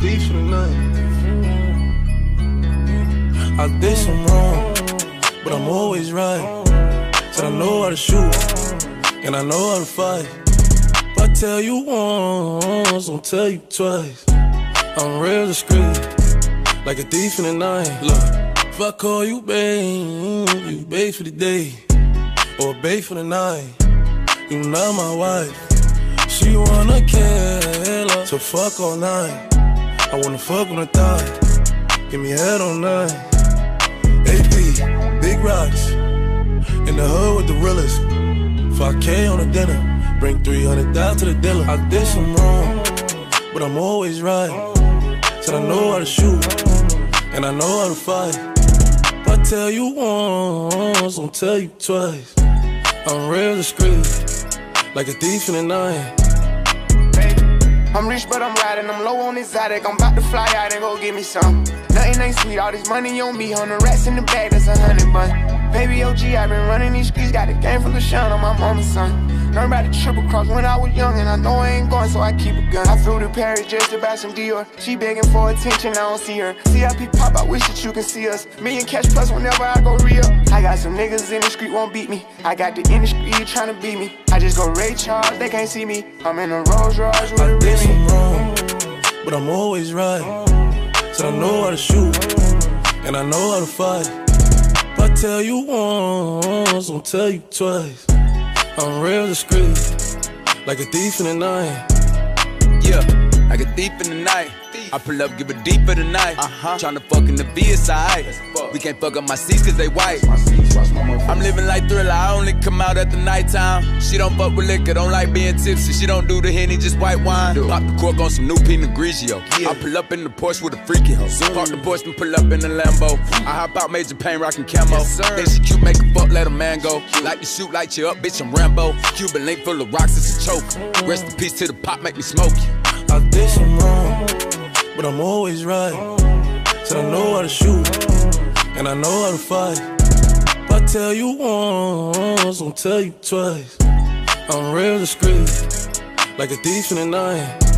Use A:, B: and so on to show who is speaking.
A: thief in the night. I did some wrong, but I'm always right. Said I know how to shoot, and I know how to fight. If I tell you once, I'll tell you twice. I'm real discreet, like a thief in the night. Look, if I call you babe, you babe for the day, or babe for the night. You not my wife. She wanna kill her, so fuck all night. I wanna fuck on the thigh, give me head all night. AP, big rocks, in the hood with the realest. 5K on the dinner, bring 300 down to the dealer. I did some wrong, but I'm always right. Said I know how to shoot, and I know how to fight. If I tell you once, I'll tell you twice. I'm real discreet, like a thief in the night.
B: I'm rich, but I'm riding, I'm low on exotic. I'm about to fly out and go get me some. Nothing ain't sweet, all this money on me. 100 rats in the bag, that's 100 bun. Baby OG, I been running these streets, got a game full of shine on my mama's son. Learned about the triple cross when I was young, and I know I ain't going, so I keep a gun. I flew to Paris just to buy some Dior. She begging for attention, I don't see her. CIP pop, I wish that you can see us. Million cash plus whenever I go real. I got some niggas in the street won't beat me. I got the industry trying to beat me. I just go Ray Charles, they can't see me. I'm in a Rolls Royce with a
A: did
B: Remy.
A: some wrong, but I'm always right. Said I know how to shoot, and I know how to fight. If I tell you once, I'll tell you twice. I'm real discreet, like a thief in the night.
C: Yeah, like a thief in the night. I pull up, give it deep for the night. Tryna fuck in the VSI. We can't fuck up my seats cause they white. I'm living like Thriller, I only come out at the nighttime. She don't fuck with liquor, don't like being tipsy. She don't do the Henny, just white wine. Pop the cork on some new Pinot Grigio. I pull up in the Porsche with a freaky hoe. Park the Porsche and pull up in the Lambo. I hop out Major Payne rockin' camo. Then she cute, make a fuck, let a man go. Like to shoot, light you up, bitch, I'm Rambo. Cuban link full of rocks, it's a choke. Rest in peace to the pop, make me smoke you.
A: I did some wrong, but I'm always right. Said I know how to shoot, and I know how to fight. If I tell you once, I'll tell you twice. I'm real discreet, like a thief in the night.